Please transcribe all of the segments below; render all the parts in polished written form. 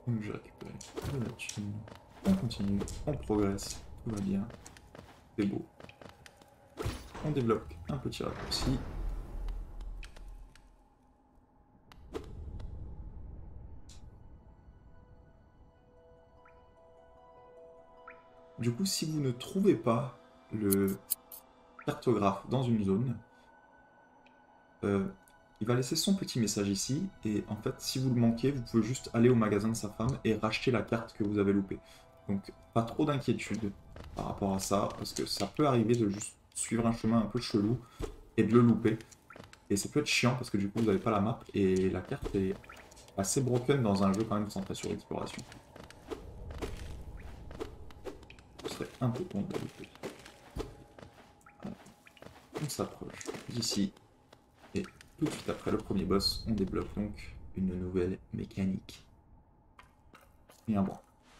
Donc j'ai récupéré de la thune. On continue, on progresse, tout va bien. C'est beau. On développe un petit raccourci. Du coup, si vous ne trouvez pas le cartographe dans une zone, il va laisser son petit message ici. Et en fait, si vous le manquez, vous pouvez juste aller au magasin de sa femme et racheter la carte que vous avez loupée. Donc, pas trop d'inquiétude par rapport à ça, parce que ça peut arriver de juste suivre un chemin un peu chelou et de le louper. Et ça peut être chiant parce que du coup, vous n'avez pas la map et la carte est assez broken dans un jeu quand même centré sur l'exploration. Ce serait un peu con de la louper. Voilà. On s'approche d'ici. Et tout de suite après le premier boss, on débloque donc une nouvelle mécanique. Et un bras.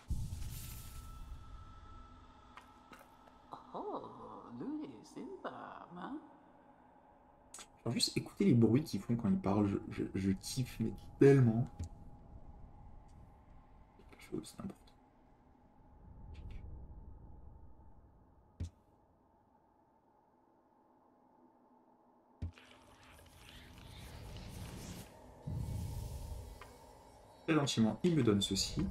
Genre juste écouter les bruits qu'ils font quand ils parlent, je kiffe mais tellement. Quelque chose d'important. Très gentiment, il me donne ceci.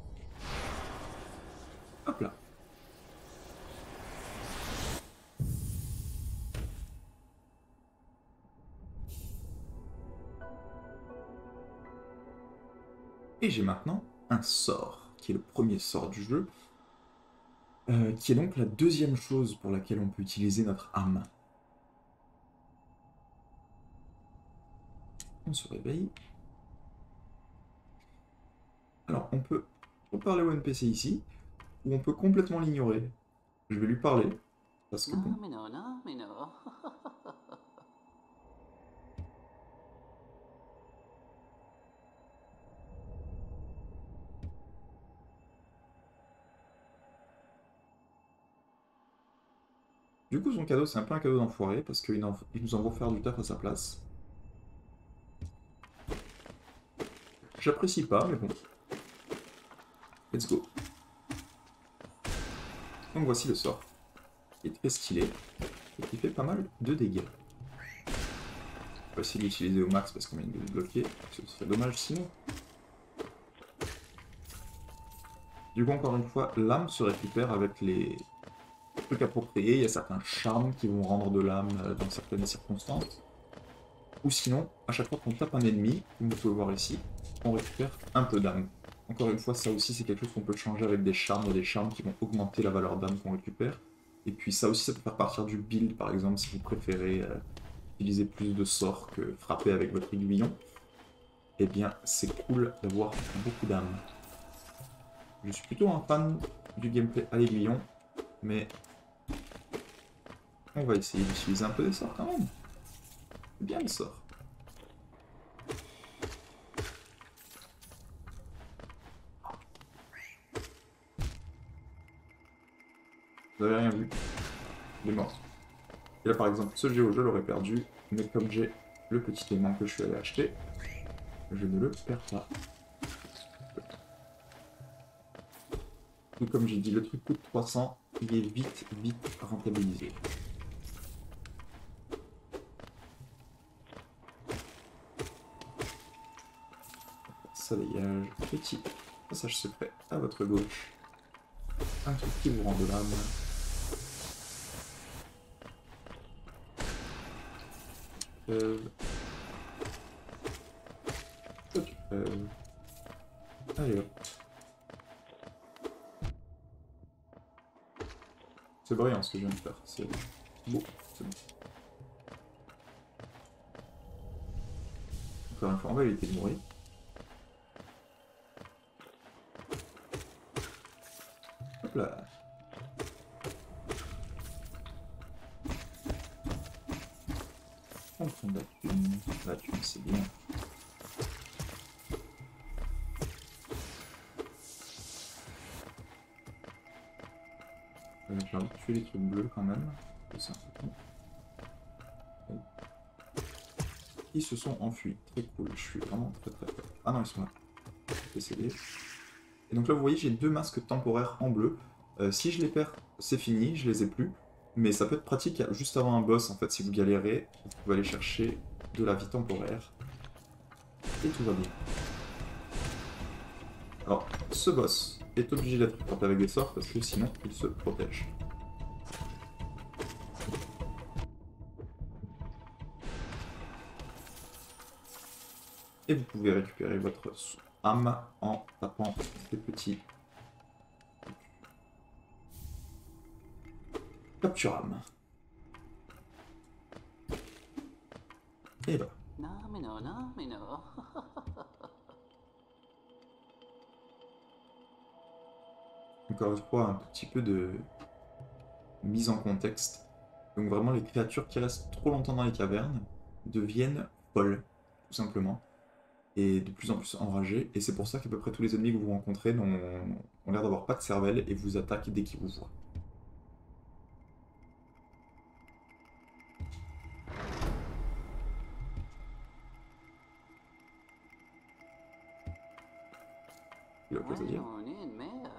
Hop là. Et j'ai maintenant un sort, qui est le premier sort du jeu, qui est donc la deuxième chose pour laquelle on peut utiliser notre âme. On se réveille. Alors, on peut parler au NPC ici, ou on peut complètement l'ignorer. Je vais lui parler, parce que bon... Du coup, son cadeau, c'est un peu un cadeau d'enfoiré, parce qu'il nous envoie faire du taf à sa place. J'apprécie pas, mais bon. Let's go. Donc voici le sort. Il est très stylé, et qui fait pas mal de dégâts. On va essayer de l'utiliser au max parce qu'on vient de le bloquer, ce serait dommage sinon. Du coup, encore une fois, l'âme se récupère avec les trucs appropriés. Il y a certains charmes qui vont rendre de l'âme dans certaines circonstances. Ou sinon, à chaque fois qu'on tape un ennemi, comme vous pouvez voir ici, on récupère un peu d'âme. Encore une fois, ça aussi c'est quelque chose qu'on peut changer avec des charmes. Il y a des charmes qui vont augmenter la valeur d'âme qu'on récupère. Et puis ça aussi, ça peut faire partir du build, par exemple, si vous préférez utiliser plus de sorts que frapper avec votre aiguillon. Eh bien, c'est cool d'avoir beaucoup d'âme. Je suis plutôt un fan du gameplay à l'aiguillon, mais on va essayer d'utiliser un peu des sorts quand même. C'est bien les sorts. Vous avez rien vu. Il est mort. Et là par exemple, ce géo, je l'aurais perdu, mais comme j'ai le petit aimant que je suis allé acheter, je ne le perds pas. Tout comme j'ai dit, le truc coûte 300, il est vite rentabilisé. Ça dégage. Petit passage secret à votre gauche. Un truc qui vous rend de l'âme. Allez hop. C'est brillant ce que je viens de faire. C'est beau. C'est bon. Encore une fois, on va éviter de mourir. Hop là. On prend de la thune. La thune, c'est bien. J'ai envie de tuer les trucs bleus quand même. C'est un peu con. Ils se sont enfuis. Très cool. Je suis vraiment très. Ah non, ils sont là. Décédés. Et donc là, vous voyez, j'ai 2 masques temporaires en bleu. Si je les perds, c'est fini, je les ai plus. Mais ça peut être pratique juste avant un boss, en fait. Si vous galérez, vous pouvez aller chercher de la vie temporaire. Et tout va bien. Alors, ce boss est obligé d'être frappé avec des sorts parce que sinon, il se protège. Et vous pouvez récupérer votre âme en tapant ces petits capture âme. Et voilà. Non, mais non, non, mais non. Encore une fois, un petit peu de mise en contexte. Donc vraiment, les créatures qui restent trop longtemps dans les cavernes deviennent folles, tout simplement. Et de plus en plus enragées. Et c'est pour ça qu'à peu près tous les ennemis que vous rencontrez ont l'air d'avoir pas de cervelle et vous attaquent dès qu'ils vous voient. Il a Ouais, quoi à dire? on est une mère.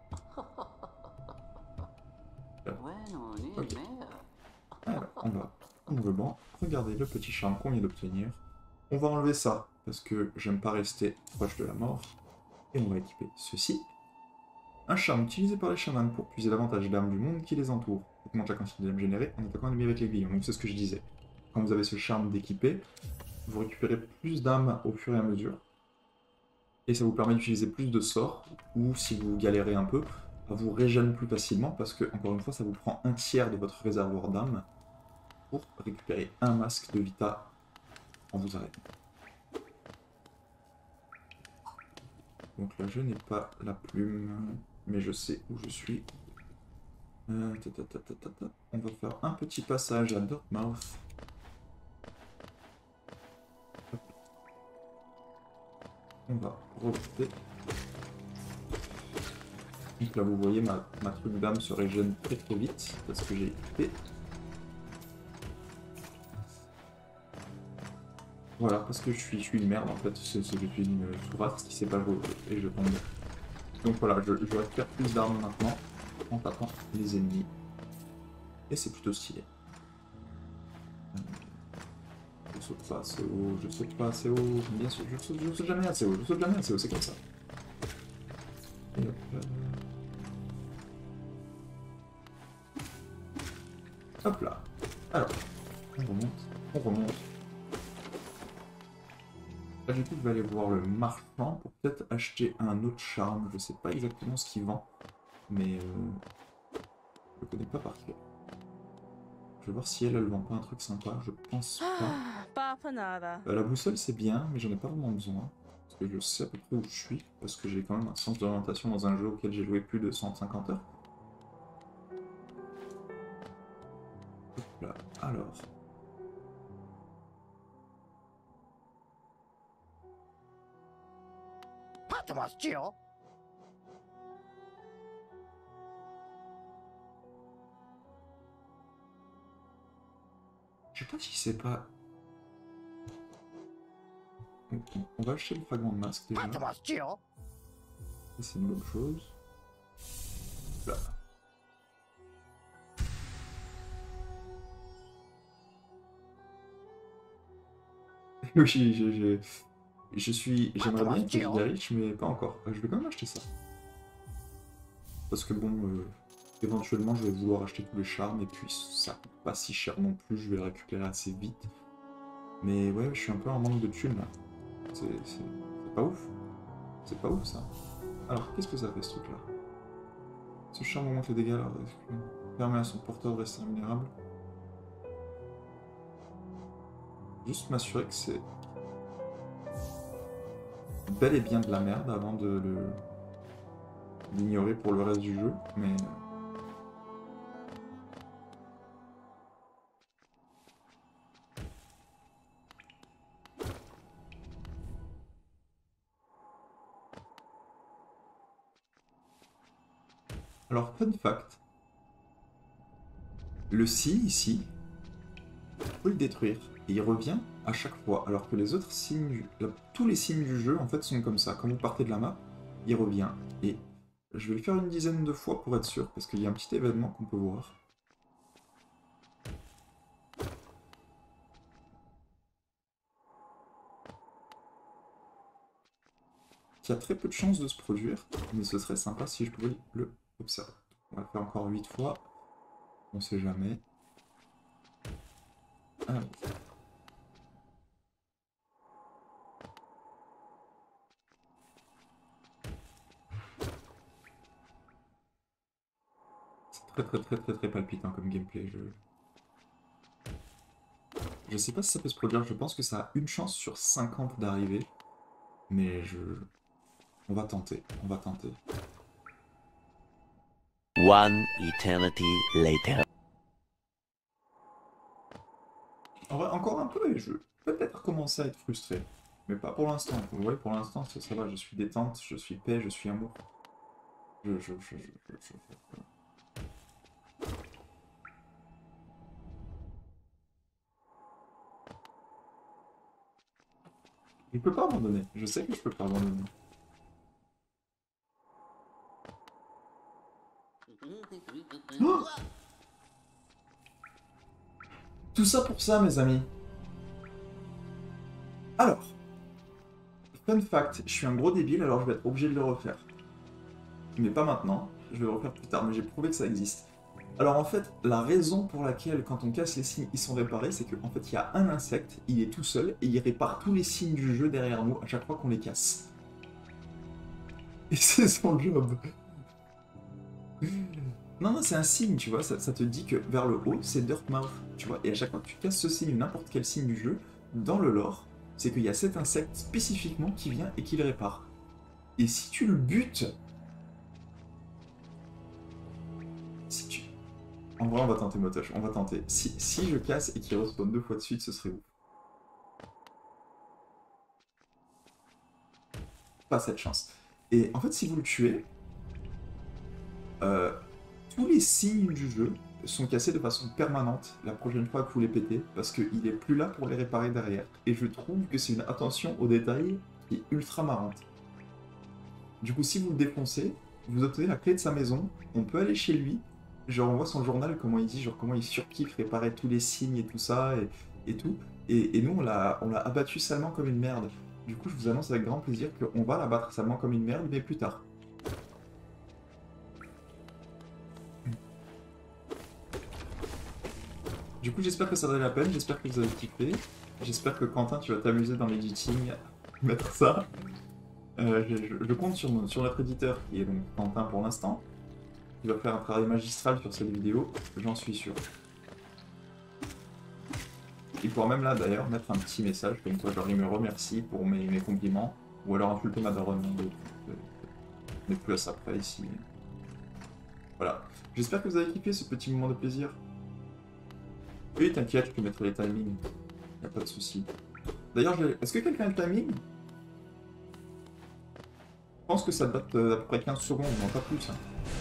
Ouais, on est Ok. une mère. Alors, on va humblement regarder le petit charme qu'on vient d'obtenir. On va enlever ça, parce que j'aime pas rester proche de la mort. Et on va équiper ceci. Un charme utilisé par les chamans pour puiser davantage d'âmes du monde qui les entoure. Augmente la quantité d'âmes générées en attaquant un ennemi avec l'aiguillon. Donc c'est ce que je disais. Quand vous avez ce charme d'équiper, vous récupérez plus d'âmes au fur et à mesure. Et ça vous permet d'utiliser plus de sorts, ou si vous galérez un peu, à vous régénérer plus facilement, parce que, encore une fois, ça vous prend un tiers de votre réservoir d'âmes pour récupérer un masque de vita en vous arrêtant. Donc là, je n'ai pas la plume, mais je sais où je suis. On va faire un petit passage à Dartmouth. On va remonter. Donc là, vous voyez, ma truc d'âme se régène très très vite, parce que j'ai équipé. Voilà, parce que je suis une merde en fait, je suis une sourasse qui sait pas jouer et je tombe. Donc voilà, je récupère plus d'armes maintenant en tapant les ennemis. Et c'est plutôt stylé. Je saute pas assez haut, je saute pas assez haut, bien sûr, je saute jamais assez haut, je saute jamais assez haut, c'est comme ça. Et hop là. Hop là. Alors, on remonte, on remonte. Là, du coup, je vais aller voir le marchand pour peut-être acheter un autre charme. Je sais pas exactement ce qu'il vend, mais je le connais pas par cœur. Je vais voir si elle vend pas un truc sympa. Je pense pas. La boussole, c'est bien, mais j'en ai pas vraiment besoin. Parce que je sais à peu près où je suis. Parce que j'ai quand même un sens d'orientation dans un jeu auquel j'ai joué plus de 150 heures. Hop là, alors. Je sais pas si c'est pas... On va acheter le fragment de masque déjà. C'est une bonne chose. Là. Oui, j'aimerais bien être giga riche, mais pas encore. Je vais quand même acheter ça. Parce que bon, éventuellement, je vais vouloir acheter tous les charmes, et puis ça coûte pas si cher non plus, je vais le récupérer assez vite. Mais ouais, je suis un peu en manque de thunes, là. C'est pas ouf. C'est pas ouf, ça. Alors, qu'est-ce que ça fait, ce truc-là? Ce charme augmente les dégâts, alors, permet à son porteur de rester invulnérable. Juste m'assurer que c'est bel et bien de la merde avant de l'ignorer pour le reste du jeu, mais... Alors, fun fact, le signe ici, on peut le détruire, et il revient à chaque fois, alors que les autres signes, tous les signes du jeu, en fait, sont comme ça. Quand vous partez de la map, il revient. Et je vais le faire une dizaine de fois pour être sûr, parce qu'il y a un petit événement qu'on peut voir. Qui a très peu de chances de se produire, mais ce serait sympa si je pouvais le observer. On va le faire encore 8 fois. On sait jamais. Ah, c'est très palpitant comme gameplay. Je sais pas si ça peut se produire, je pense que ça a une chance sur 50 d'arriver. Mais on va tenter, on va tenter. One eternity later. En vrai, encore un peu et je vais peut-être commencer à être frustré. Mais pas pour l'instant. Vous voyez, pour l'instant, ça va, je suis détente, je suis paix, je suis amour. Je peux pas abandonner. Je sais que je peux pas abandonner. Oh, tout ça pour ça, mes amis. Alors, fun fact, je suis un gros débile, alors je vais être obligé de le refaire. Mais pas maintenant, je vais le refaire plus tard, mais j'ai prouvé que ça existe. Alors en fait, la raison pour laquelle quand on casse les signes, ils sont réparés, c'est qu'en fait, il y a un insecte, il est tout seul, et il répare tous les signes du jeu derrière nous à chaque fois qu'on les casse. Et c'est son job. Non, non, c'est un signe, tu vois, ça te dit que vers le haut, c'est Dirtmouth, tu vois, et à chaque fois que tu casses ce signe, n'importe quel signe du jeu, dans le lore, c'est qu'il y a cet insecte spécifiquement qui vient et qui le répare. Et si tu le butes... Si tu... En vrai, on va tenter Motosh, on va tenter. Si je casse et qu'il respawn 2 fois de suite, ce serait ouf. Pas cette chance. Et en fait, si vous le tuez, tous les signes du jeu sont cassés de façon permanente la prochaine fois que vous les pétez, parce qu'il est plus là pour les réparer derrière. Et je trouve que c'est une attention aux détails qui est ultra marrante. Du coup, si vous le défoncez, vous obtenez la clé de sa maison, on peut aller chez lui, genre on voit son journal, comment il dit, genre comment il surkiffe réparer tous les signes et tout ça, et tout. Et nous, on l'a abattu salement comme une merde. Du coup, je vous annonce avec grand plaisir qu'on va l'abattre salement comme une merde, mais plus tard. Du coup, j'espère que ça valait la peine, j'espère que vous avez kiffé. J'espère que Quentin, tu vas t'amuser dans l'editing, mettre ça. Je compte sur notre éditeur, qui est donc Quentin pour l'instant. Il va faire un travail magistral sur cette vidéo, j'en suis sûr. Il pourra même là d'ailleurs mettre un petit message, comme quoi genre il me remercie pour mes compliments, ou alors insulter ma daronne, mais plus à ça après ici. Voilà. J'espère que vous avez kiffé ce petit moment de plaisir. Oui, t'inquiète, je peux mettre les timings. Y a pas de souci. D'ailleurs, est-ce que quelqu'un a le timing? Je pense que ça date d'à peu près 15 secondes, non pas plus. Hein.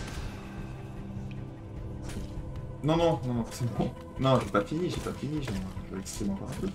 Non, c'est bon. Non, j'ai pas fini, je vais exciter encore un peu.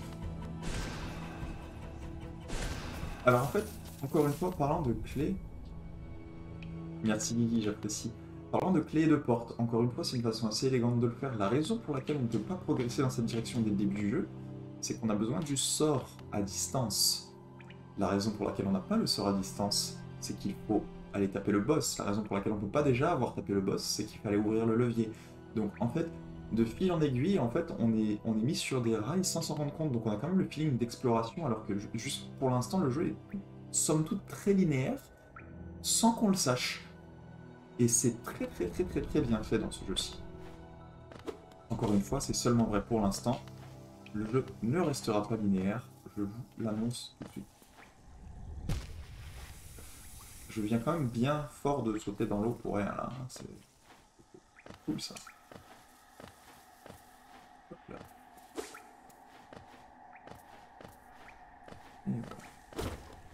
Alors en fait, encore une fois, parlant de clés... Merci Guigui, j'apprécie. Parlant de clés et de portes, encore une fois, c'est une façon assez élégante de le faire. La raison pour laquelle on ne peut pas progresser dans cette direction dès le début du jeu, c'est qu'on a besoin du sort à distance. La raison pour laquelle on n'a pas le sort à distance, c'est qu'il faut aller taper le boss. La raison pour laquelle on ne peut pas déjà avoir tapé le boss, c'est qu'il fallait ouvrir le levier. Donc en fait, de fil en aiguille, en fait, on est mis sur des rails sans s'en rendre compte. Donc on a quand même le feeling d'exploration, alors que juste pour l'instant, le jeu est somme toute très linéaire, sans qu'on le sache. Et c'est très bien fait dans ce jeu-ci. Encore une fois, c'est seulement vrai pour l'instant. Le jeu ne restera pas linéaire, je vous l'annonce tout de suite. Je viens quand même bien fort de sauter dans l'eau pour rien là, hein. C'est cool ça. Hop là. Et voilà.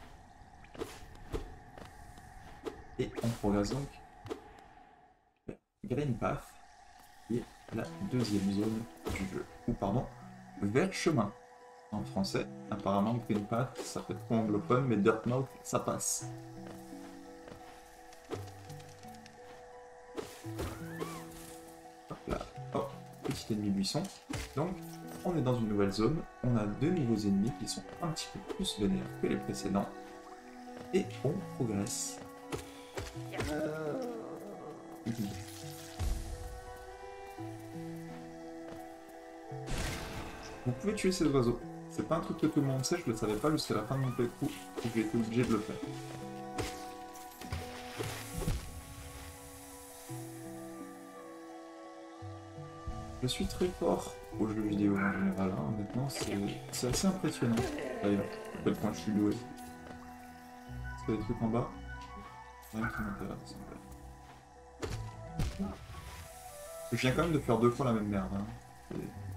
Et on progresse donc Green Path, qui est la deuxième zone du jeu. Ou pardon, vert chemin en français. Apparemment Green Path, ça fait trop anglophone, mais Dirtmouth, ça passe. Hop là. Oh, petit ennemi buisson. Donc, on est dans une nouvelle zone. On a deux nouveaux ennemis qui sont un petit peu plus vénères que les précédents. Et on progresse. Vous pouvez tuer ces oiseaux. C'est pas un truc que tout le monde sait, je le savais pas jusqu'à la fin de mon playthrough, donc j'ai été obligé de le faire. Je suis très fort aux jeux vidéo en général, hein. Honnêtement, c'est assez impressionnant. D'ailleurs, à quel point je suis doué. Est-ce qu'il y a des trucs en bas? Rien qui m'intéresse. Je viens quand même de faire 2 fois la même merde. Hein.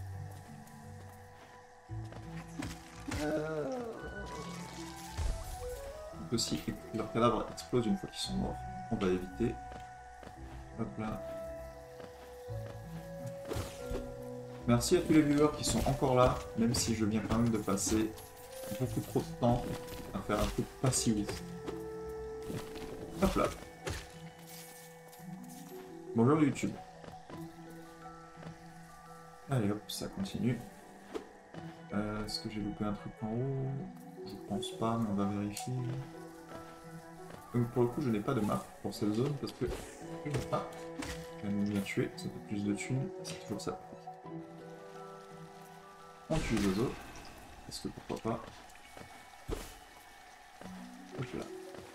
Aussi, leurs cadavres explosent une fois qu'ils sont morts. On va éviter. Hop là. Merci à tous les viewers qui sont encore là, même si je viens quand même de passer beaucoup trop de temps à faire un truc pas si ouf. Hop là. Bonjour YouTube. Allez hop, ça continue. Est-ce que j'ai loupé un truc en haut? Je pense pas, mais on va vérifier. Donc pour le coup, je n'ai pas de map pour cette zone parce que je n'ai pas. Je vais bien tuer, ça fait plus de thunes, c'est toujours ça. On tue les oiseaux, parce que pourquoi pas. Hop là.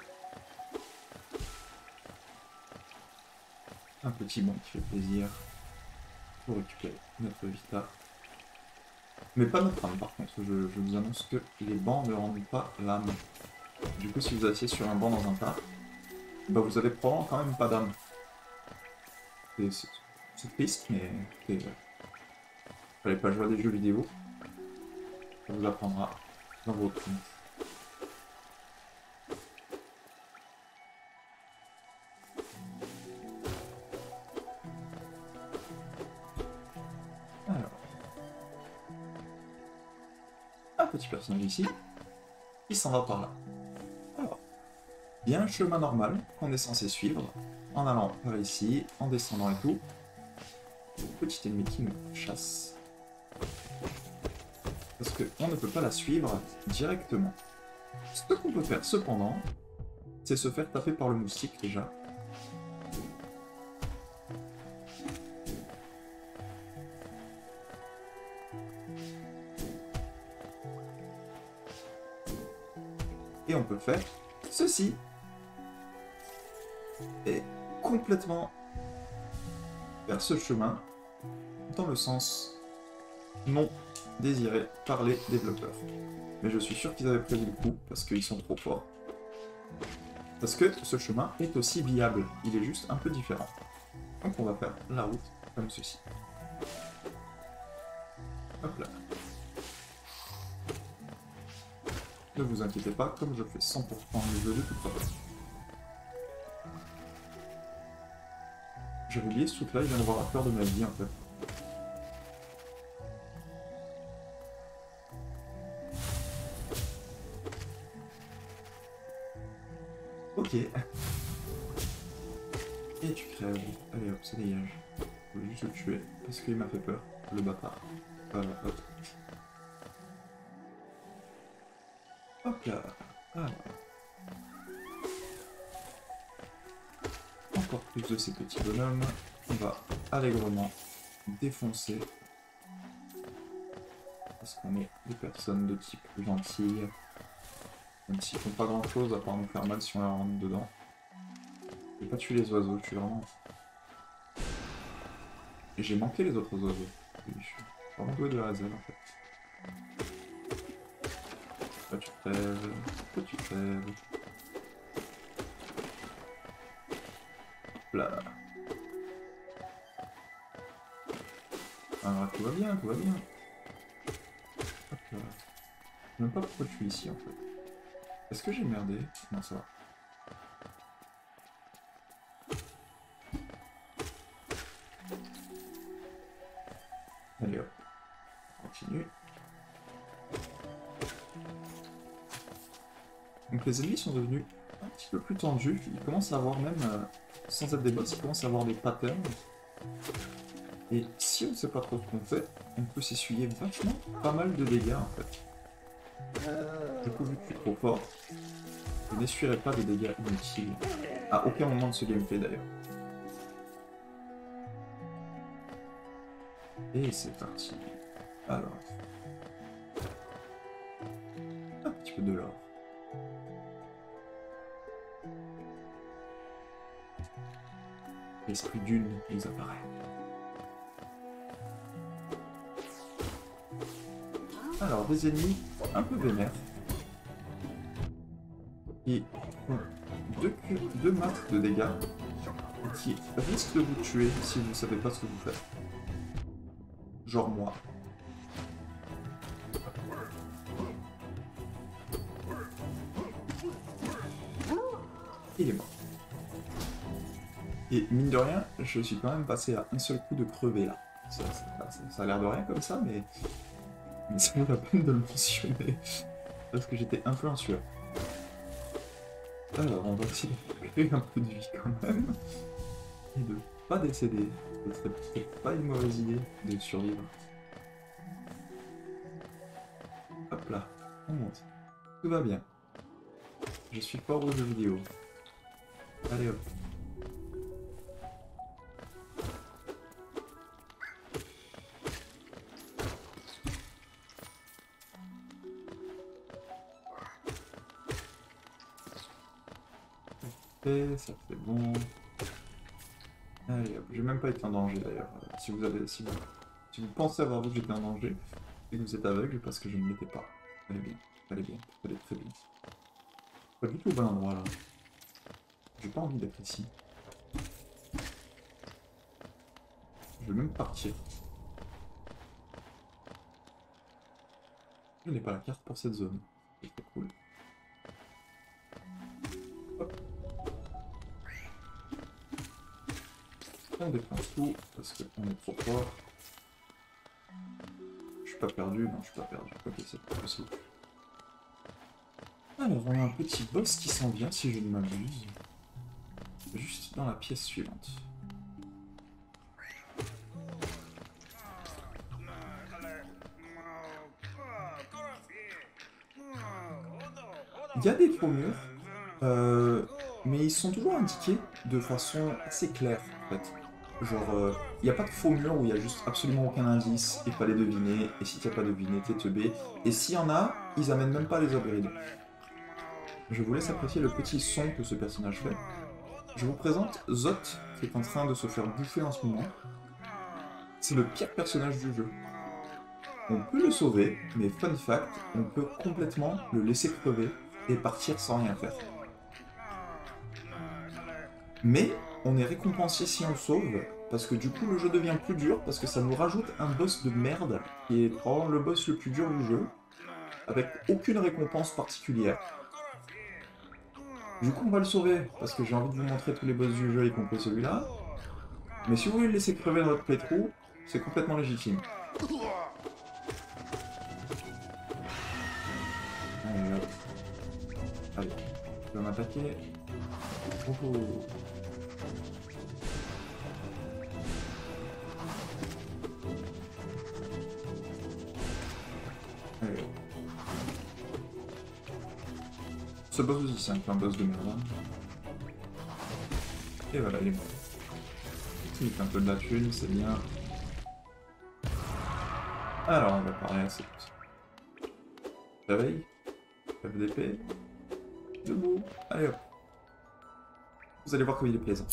Un petit banc qui fait plaisir pour récupérer notre vita. Mais pas notre âme par contre, je vous annonce que les bancs ne rendent pas l'âme. Du coup si vous asseyez sur un banc dans un parc, bah vous avez probablement quand même pas d'âme. C'est triste, mais fallait pas jouer à des jeux vidéo. Ça vous apprendra dans votre vie. Alors. Un petit personnage ici. Il s'en va par là. Alors. Il y a un chemin normal qu'on est censé suivre. En allant par ici, en descendant et tout. Petit ennemi qui nous chasse. Parce qu'on ne peut pas la suivre directement. Ce qu'on peut faire cependant, c'est se faire taper par le moustique déjà. Et on peut faire ceci. Et complètement vers ce chemin dans le sens non désiré par les développeurs. Mais je suis sûr qu'ils avaient prévu le coup parce qu'ils sont trop forts. Parce que ce chemin est aussi viable, il est juste un peu différent. Donc on va faire la route comme ceci. Hop là. Ne vous inquiétez pas, comme je fais 100% du jeu de toute façon. J'ai oublié ce truc là, il vient de voir la peur de ma vie en fait. Ok. Et tu crèves. Allez hop, ça dégage. Je voulais juste le tuer parce qu'il m'a fait peur, le bâtard. Voilà, hop. Hop là. Alors. Encore plus de ces petits bonhommes. On va allègrement défoncer. Parce qu'on est des personnes de type gentil. Même s'ils font pas grand chose à part nous faire mal si on leur rentre dedans. Je vais pas tuer les oiseaux, je suis vraiment... Et j'ai manqué les autres oiseaux. Je suis vraiment doué de la réserve en fait. Là tu crèves, là tu crèves. Hop là. Alors tout va bien, tout va bien. Hop là. Je sais même pas pourquoi je suis ici en fait. Est-ce que j'ai merdé? Non, ça va. Allez hop. On continue. Donc les ennemis sont devenus un petit peu plus tendu. Il commence à avoir même, sans être des boss, il commence à avoir des patterns. Et si on ne sait pas trop ce qu'on fait, on peut s'essuyer vachement pas mal de dégâts en fait. Du coup, vu que je suis trop fort, je n'essuierai pas de dégâts inutiles. À aucun moment de ce gameplay d'ailleurs. Et c'est parti. Alors. Un petit peu de l'or. L'esprit d'une nous apparaît. Alors, des ennemis un peu vénères. Qui font deux matres de dégâts. Et qui risquent de vous tuer si vous ne savez pas ce que vous faites. Genre moi. Il est mort. Et mine de rien, je suis quand même passé à un seul coup de crever là. Ça a l'air de rien comme ça, mais ça vaut la peine de le mentionner. Parce que j'étais un peu en sueur. Alors, on va essayer de créer un peu de vie quand même. Et de pas décéder. Ce serait peut-être pas une mauvaise idée de survivre. Hop là, on monte. Tout va bien. Je suis fort aux jeux vidéo. Allez hop. Ça c'est bon. Allez hop, j'ai même pas été en danger d'ailleurs. Si vous pensez avoir vu que j'étais en danger, et que vous êtes aveugle parce que je ne l'étais pas. Allez bien, allez bien, allez très bien. Pas du tout au bon endroit là. J'ai pas envie d'être ici. Je vais même partir. Je n'ai pas la carte pour cette zone. C'est très cool. Hop. On défonce tout parce qu'on est trop fort. Je suis pas perdu, non je suis pas perdu. Ok, c'est pas possible. Alors on a un petit boss qui s'en vient si je ne m'abuse. Juste dans la pièce suivante. Il y a des faux murs, mais ils sont toujours indiqués de façon assez claire en fait. Genre, il n'y a pas de faux mur où il y a juste absolument aucun indice, il fallait deviner, et si tu n'as pas deviné, t'es teubé. Et s'il y en a, ils amènent même pas les upgrades. Je vous laisse apprécier le petit son que ce personnage fait. Je vous présente Zot, qui est en train de se faire bouffer en ce moment. C'est le pire personnage du jeu. On peut le sauver, mais fun fact, on peut complètement le laisser crever et partir sans rien faire. Mais on est récompensé si on le sauve, parce que du coup le jeu devient plus dur, parce que ça nous rajoute un boss de merde, qui est probablement le boss le plus dur du jeu, avec aucune récompense particulière. Du coup on va le sauver, parce que j'ai envie de vous montrer tous les boss du jeu, y compris celui-là. Mais si vous voulez le laisser crever dans votre playthrough, c'est complètement légitime. Allez, hop. Allez, je vais m'attaquer. Oh, oh. Allez, hop. Ce boss aussi, c'est un boss de merde. Et voilà, il est mort. Il fait un peu de la thune, c'est bien. Alors, on va parler à cette... Réveil. FDP. Debout. Allez hop. Vous allez voir comme il est plaisant.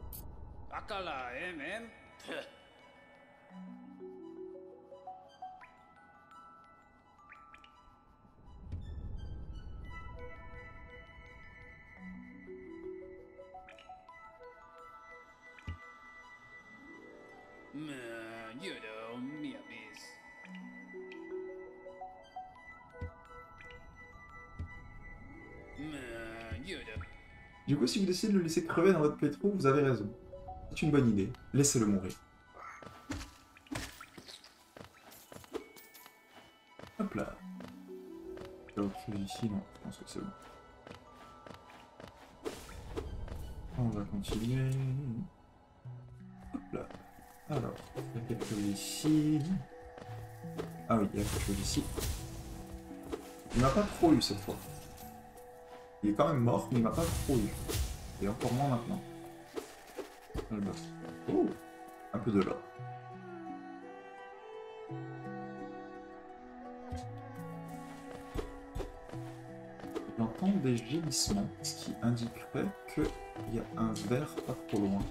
Du coup, si vous décidez de le laisser crever dans votre playthrough, vous avez raison. C'est une bonne idée. Laissez-le mourir. Hop là. Il y a autre chose ici, non, je pense que c'est bon. On va continuer. Hop là. Alors, il y a quelque chose ici. Ah oui, il y a quelque chose ici. Il m'a pas trop eu cette fois. Il est quand même mort, mais il m'a pas trop eu. Et encore moins maintenant. Le boss. Oh, un peu de l'or. J'entends des gémissements, ce qui indiquerait qu'il y a un verre pas trop loin.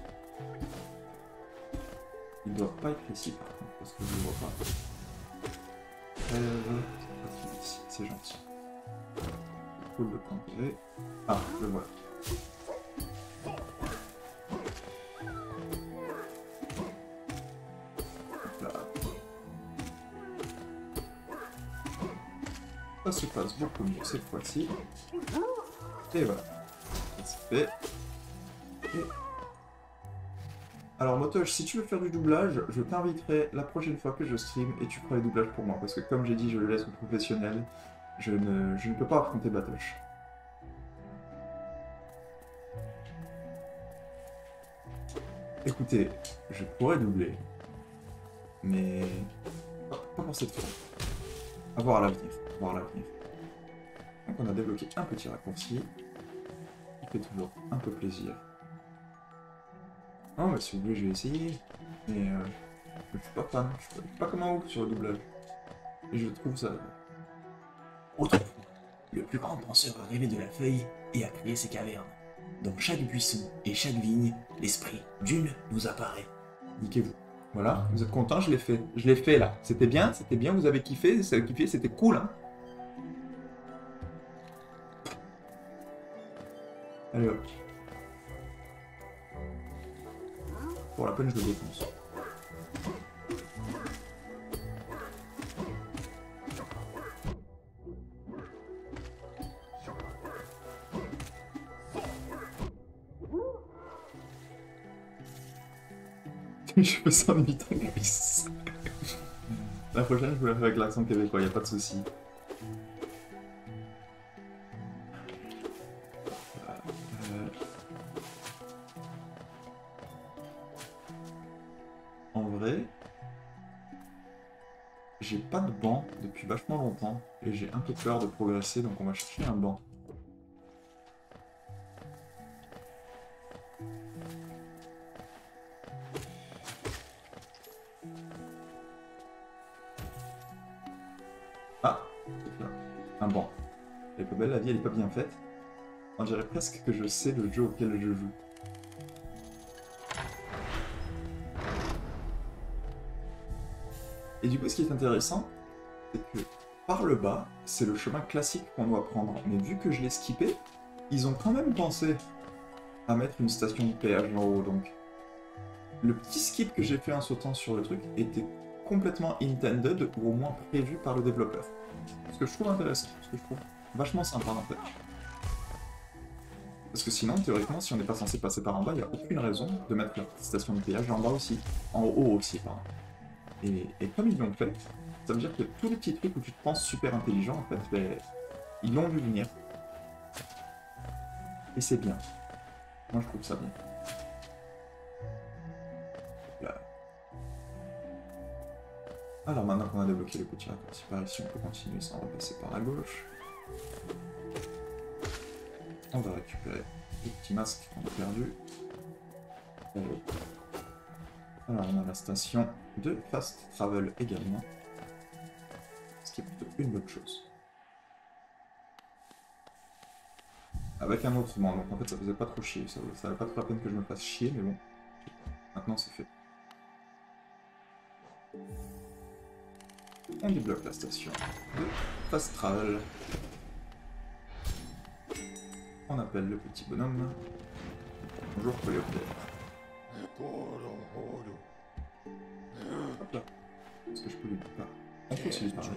Il doit pas être ici par contre, parce que je le vois pas. C'est gentil. Cool de tempérer. Ah, le voilà. Hop là. Ça se passe beaucoup mieux cette fois-ci. Et voilà. Ça se fait. Et... Alors Motoche, si tu veux faire du doublage, je t'inviterai la prochaine fois que je stream et tu feras les doublages pour moi. Parce que comme j'ai dit, je le laisse aux professionnels. Je ne peux pas affronter Batoche. Écoutez, je pourrais doubler. Mais... pas pour cette fois. À voir à l'avenir. Voir à l'avenir. Donc on a débloqué un petit raccourci. Il fait toujours un peu plaisir. Non, mais si vous voulez, je vais essayer. Mais je suis pas fan. Je suis pas comme un ouf sur le doublage. Et je trouve ça... Autrefois, le plus grand penseur a rêvé de la feuille et a créé ses cavernes. Dans chaque buisson et chaque vigne, l'esprit d'une nous apparaît. Niquez-vous. Voilà, vous êtes content, je l'ai fait. Je l'ai fait là. C'était bien, vous avez kiffé, c'était cool, hein. Allez hop. Pour la peine, je le défonce. Je fais ça en imitant Chris. La prochaine, je vous la fais avec l'accent québécois, y a pas de souci. En vrai, j'ai pas de banc depuis vachement longtemps et j'ai un peu peur de progresser, donc on va chercher un banc. Ah, un banc. Elle est pas belle, la vie elle est pas bien faite. On dirait presque que je sais le jeu auquel je joue. Et du coup, ce qui est intéressant, c'est que par le bas, c'est le chemin classique qu'on doit prendre. Mais vu que je l'ai skippé, ils ont quand même pensé à mettre une station de péage en haut. Donc, le petit skip que j'ai fait en sautant sur le truc était complètement intended, ou au moins prévu par le développeur. Ce que je trouve intéressant, ce que je trouve vachement sympa en fait. Parce que sinon, théoriquement, si on n'est pas censé passer par en bas, il n'y a aucune raison de mettre la station de péage en bas aussi. En haut aussi, pardon. Et comme ils l'ont fait, ça veut dire que tous les petits trucs où tu te penses super intelligent, en fait, ben, ils l'ont vu venir. Et c'est bien. Moi, je trouve ça bien. Là. Alors maintenant qu'on a débloqué le petit raccourci par ici, on peut continuer sans repasser par la gauche. On va récupérer les petits masques qu'on a perdus. Alors on a la station de Fast Travel également. Ce qui est plutôt une bonne chose. Avec un autre banc, donc en fait ça faisait pas trop chier, ça valait pas trop la peine que je me fasse chier, mais bon. Maintenant c'est fait. On débloque la station de Fast Travel. On appelle le petit bonhomme. Bonjour Coyote. Hop là. Est-ce que je peux lui parler? On peut aussi lui parler.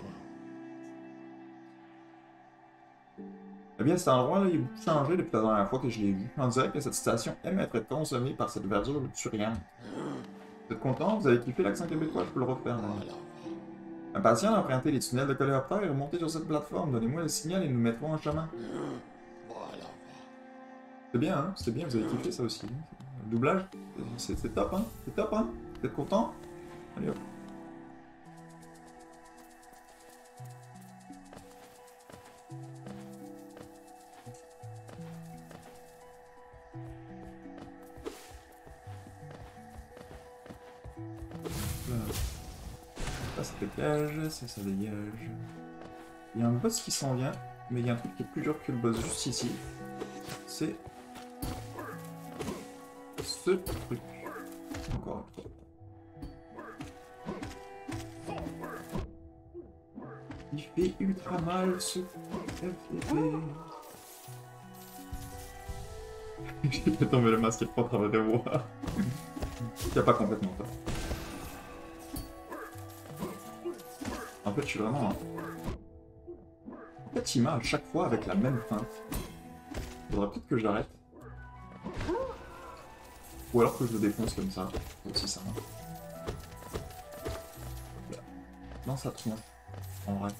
Eh bien, c'est un roi, là, il a beaucoup changé depuis la dernière fois que je l'ai vu. On dirait que cette station aime être consommée par cette verdure luxuriante. Vous êtes content? Vous avez kiffé l'accent québécois? Je peux le refaire. Impatient d'emprunter les tunnels de coléoptère et remonter sur cette plateforme. Donnez-moi le signal et nous mettrons en chemin. C'est bien, hein, c'est bien, vous avez kiffé ça aussi. Le doublage, c'est top, hein, c'est top, hein. Vous êtes content? Allez hop. Ça, ça dégage, ça dégage. Il y a un boss qui s'en vient, mais il y a un truc qui est plus dur que le boss juste ici. C'est ce truc. Encore une fois. Il fait ultra mal ce FFP. J'ai fait tomber le masque et pas travers moi. Il n'y a pas complètement ça. En fait, je suis vraiment... En fait, il m'a à chaque fois avec la même feinte. Faudrait peut-être que je l'arrête. Ou alors que je le défonce comme ça. Aussi ça marche. Dans sa tronche. En vrai.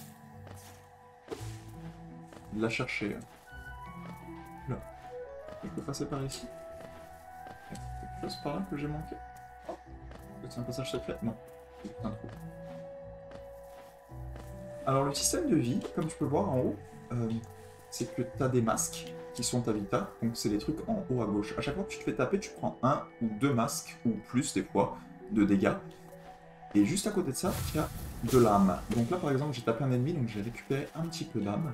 Il l'a cherché. Là. Je peux passer par ici. Il y a quelque chose par là que j'ai manqué. Oh. C'est un passage secret? Non. C'est un trou. Alors le système de vie, comme tu peux voir en haut, c'est que tu as des masques qui sont ta vita, donc c'est les trucs en haut à gauche. À chaque fois que tu te fais taper, tu prends un ou deux masques, ou plus des fois, de dégâts. Et juste à côté de ça, il y a de l'âme. Donc là par exemple, j'ai tapé un ennemi, donc j'ai récupéré un petit peu d'âme.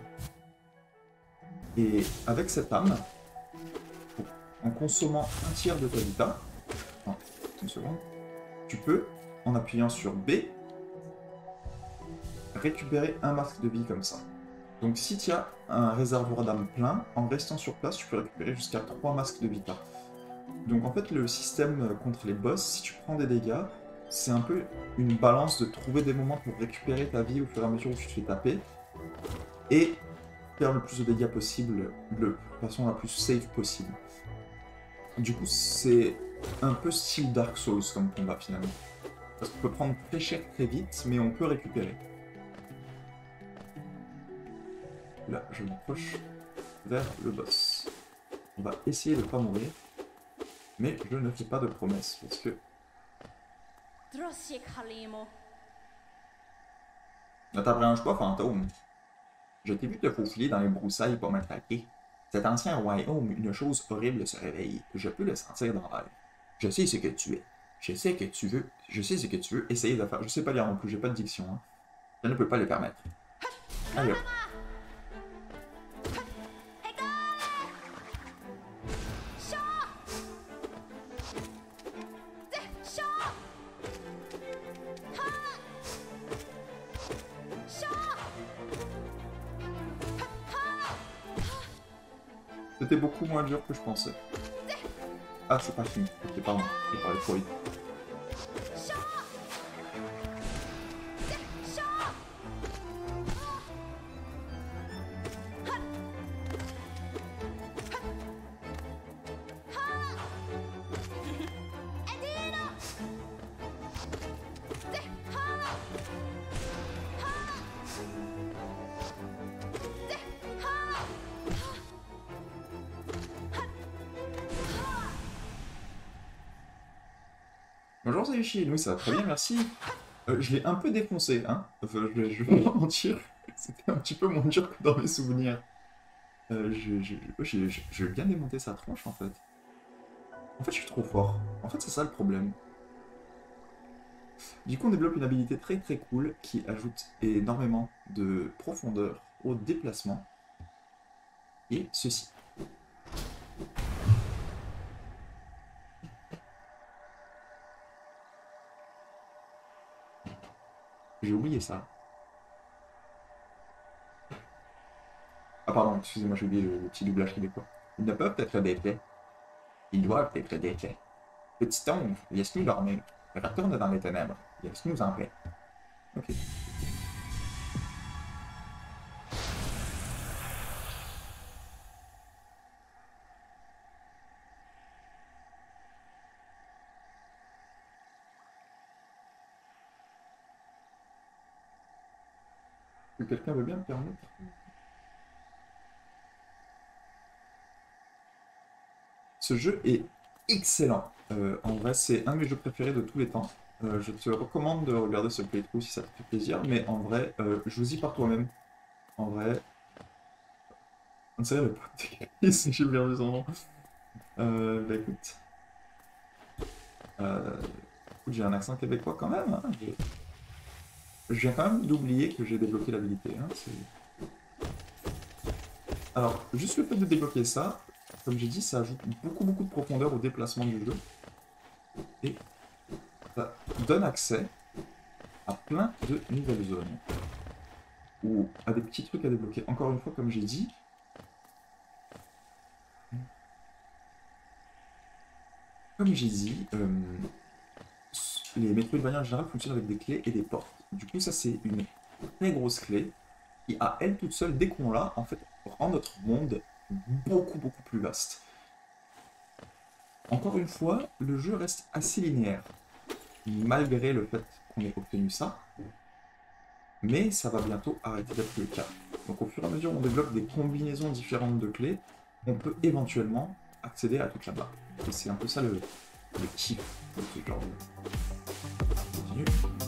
Et avec cette âme, en consommant un tiers de ta vita, enfin, une seconde, tu peux, en appuyant sur B, récupérer un masque de vie comme ça. Donc si tu as un réservoir d'âme plein, en restant sur place, tu peux récupérer jusqu'à 3 masques de vita. Donc en fait, le système contre les boss, si tu prends des dégâts, c'est un peu une balance de trouver des moments pour récupérer ta vie au fur et à mesure où tu te fais taper, et faire le plus de dégâts possible de façon la plus safe possible. Du coup, c'est un peu style Dark Souls comme combat finalement. Parce qu'on peut prendre très cher très vite, mais on peut récupérer. Là, je m'approche vers le boss. On va essayer de ne pas mourir, mais je ne fais pas de promesses, parce que... Ne t'abranche pas, fantôme. Je t'ai vu te faufiler dans les broussailles pour m'attaquer. Cet ancien royaume, une chose horrible se réveille. Je peux le sentir dans l'air. Je sais ce que tu es. Je sais que tu veux. Je sais ce que tu veux essayer de faire. Je sais pas lire non plus, j'ai pas de diction. Hein. Je ne peux pas les permettre. Allez hop. C'était beaucoup moins dur que je pensais. Ah, c'est pas fini. Ok, pardon. J'ai parlé trop vite. Bonjour Sayushi, oui ça va très bien, merci. Je l'ai un peu défoncé, hein. Enfin, je vais pas mentir. C'était un petit peu moins dur que dans mes souvenirs. Je vais bien démonter sa tronche en fait. En fait, je suis trop fort. En fait, c'est ça le problème. Du coup, on développe une habilité très très cool qui ajoute énormément de profondeur au déplacement. Et ceci. J'ai oublié ça. Ah pardon, excusez-moi, j'ai oublié le petit doublage québécois. Ils ne peuvent être défaits. Ils doivent être défaits. Petit ombre, laisse-nous dormir. Retourne dans les ténèbres. Laisse-nous en paix. Ok. Est-ce que quelqu'un veut bien me permettre? Ce jeu est excellent. En vrai, c'est un de mes jeux préférés de tous les temps. Je te recommande de regarder ce playthrough si ça te fait plaisir, mais en vrai, joue-y par toi-même. En vrai, on dirait le pote si j'ai bien vu son nom. Bah écoute, j'ai un accent québécois quand même. Hein. Je viens quand même d'oublier que j'ai débloqué l'habilité. Hein. Alors, juste le fait de débloquer ça, comme j'ai dit, ça ajoute beaucoup de profondeur au déplacement du jeu. Et ça donne accès à plein de nouvelles zones. Ou à des petits trucs à débloquer. Encore une fois, comme j'ai dit, les Metroidvania en général fonctionnent avec des clés et des portes. Du coup, ça c'est une très grosse clé qui, à elle toute seule, dès qu'on l'a, en fait, rend notre monde beaucoup plus vaste. Encore une fois, le jeu reste assez linéaire, malgré le fait qu'on ait obtenu ça, mais ça va bientôt arrêter d'être le cas. Donc au fur et à mesure où on développe des combinaisons différentes de clés, on peut éventuellement accéder à toute la barre. Et c'est un peu ça le kiff de ce genre de... Continue.